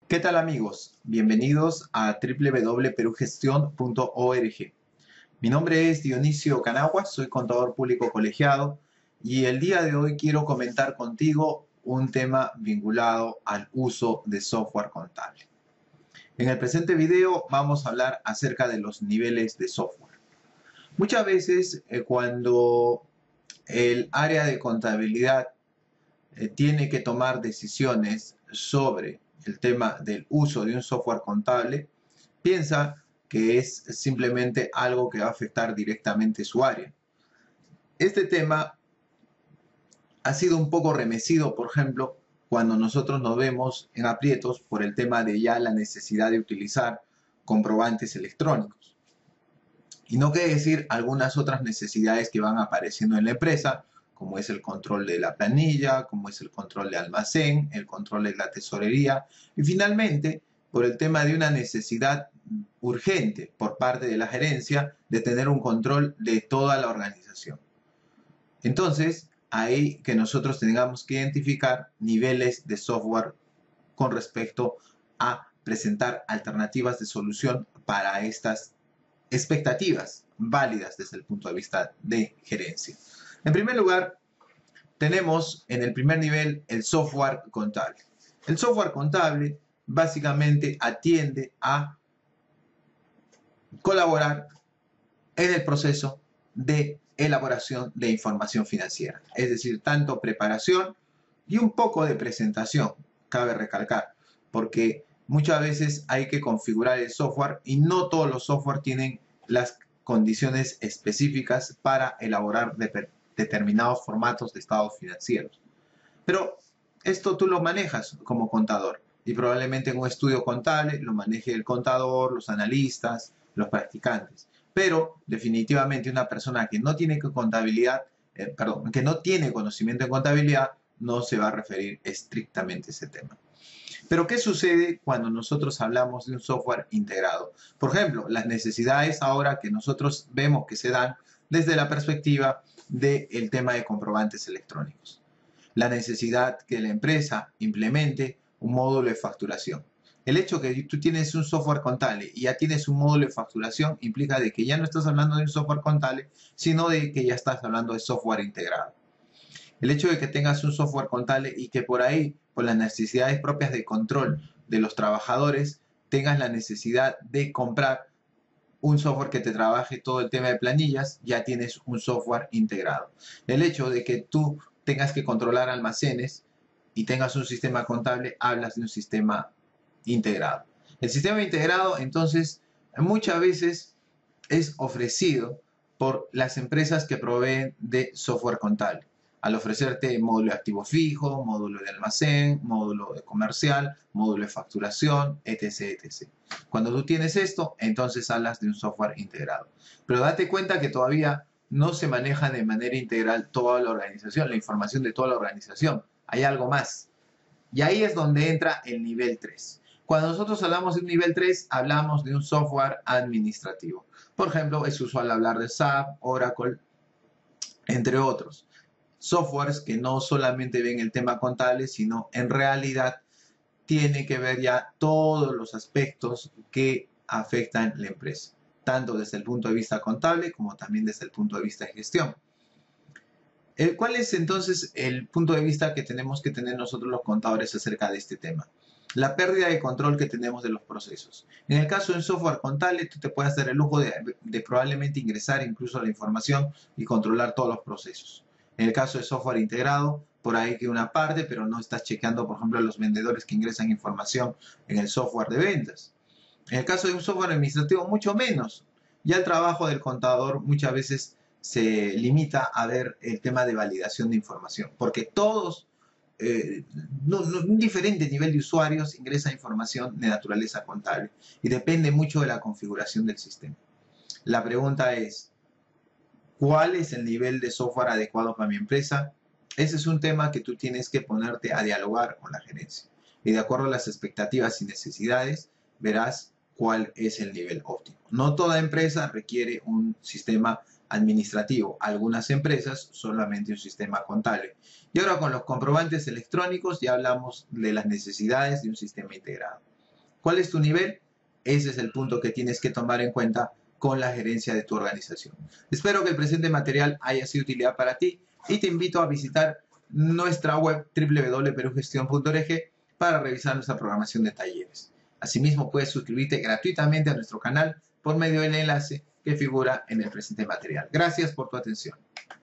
¿Qué tal amigos? Bienvenidos a www.perugestion.org. Mi nombre es Dionisio Canagua, soy contador público colegiado y el día de hoy quiero comentar contigo un tema vinculado al uso de software contable. En el presente video vamos a hablar acerca de los niveles de software. Muchas veces cuando el área de contabilidad tiene que tomar decisiones sobre el tema del uso de un software contable, piensa que es simplemente algo que va a afectar directamente su área. Este tema ha sido un poco remecido, por ejemplo, cuando nosotros nos vemos en aprietos por el tema de ya la necesidad de utilizar comprobantes electrónicos. Y no quiere decir algunas otras necesidades que van apareciendo en la empresa, como es el control de la planilla, como es el control de almacén, el control de la tesorería, y finalmente, por el tema de una necesidad urgente por parte de la gerencia de tener un control de toda la organización. Entonces, ahí que nosotros tengamos que identificar niveles de software con respecto a presentar alternativas de solución para estas expectativas válidas desde el punto de vista de gerencia. En primer lugar, tenemos en el primer nivel el software contable. El software contable básicamente atiende a colaborar en el proceso de elaboración de información financiera. Es decir, tanto preparación y un poco de presentación, cabe recalcar, porque muchas veces hay que configurar el software y no todos los software tienen las condiciones específicas para elaborar determinados formatos de estados financieros. Pero esto tú lo manejas como contador y probablemente en un estudio contable lo maneje el contador, los analistas, los practicantes. Pero definitivamente una persona que no tiene contabilidad, que no tiene conocimiento en contabilidad, no se va a referir estrictamente a ese tema. Pero ¿qué sucede cuando nosotros hablamos de un software integrado? Por ejemplo, las necesidades ahora que nosotros vemos que se dan desde la perspectiva del tema de comprobantes electrónicos. La necesidad que la empresa implemente un módulo de facturación. El hecho que tú tienes un software contable y ya tienes un módulo de facturación implica de que ya no estás hablando de un software contable, sino de que ya estás hablando de software integrado. El hecho de que tengas un software contable y que por ahí, por las necesidades propias de control de los trabajadores, tengas la necesidad de comprar un software que te trabaje todo el tema de planillas, ya tienes un software integrado. El hecho de que tú tengas que controlar almacenes y tengas un sistema contable, hablas de un sistema integrado. El sistema integrado, entonces, muchas veces es ofrecido por las empresas que proveen de software contable. Al ofrecerte módulo de activo fijo, módulo de almacén, módulo de comercial, módulo de facturación, etc, etc. Cuando tú tienes esto, entonces hablas de un software integrado. Pero date cuenta que todavía no se maneja de manera integral toda la organización, la información de toda la organización. Hay algo más. Y ahí es donde entra el nivel 3. Cuando nosotros hablamos de un nivel 3, hablamos de un software administrativo. Por ejemplo, es usual hablar de SAP, Oracle, entre otros. Softwares que no solamente ven el tema contable, sino en realidad tiene que ver ya todos los aspectos que afectan la empresa, tanto desde el punto de vista contable como también desde el punto de vista de gestión. ¿Cuál es entonces el punto de vista que tenemos que tener nosotros los contadores acerca de este tema? La pérdida de control que tenemos de los procesos. En el caso de un software contable, tú te puedes dar el lujo de probablemente ingresar incluso la información y controlar todos los procesos. En el caso de software integrado, por ahí que una parte, pero no estás chequeando, por ejemplo, los vendedores que ingresan información en el software de ventas. En el caso de un software administrativo, mucho menos. Ya el trabajo del contador muchas veces se limita a ver el tema de validación de información, porque todos, un diferente nivel de usuarios ingresa información de naturaleza contable y depende mucho de la configuración del sistema. La pregunta es, ¿cuál es el nivel de software adecuado para mi empresa? Ese es un tema que tú tienes que ponerte a dialogar con la gerencia. Y de acuerdo a las expectativas y necesidades, verás cuál es el nivel óptimo. No toda empresa requiere un sistema administrativo. Algunas empresas solamente un sistema contable. Y ahora con los comprobantes electrónicos ya hablamos de las necesidades de un sistema integrado. ¿Cuál es tu nivel? Ese es el punto que tienes que tomar en cuenta con la gerencia de tu organización. Espero que el presente material haya sido de utilidad para ti y te invito a visitar nuestra web www.perugestión.org para revisar nuestra programación de talleres. Asimismo, puedes suscribirte gratuitamente a nuestro canal por medio del enlace que figura en el presente material. Gracias por tu atención.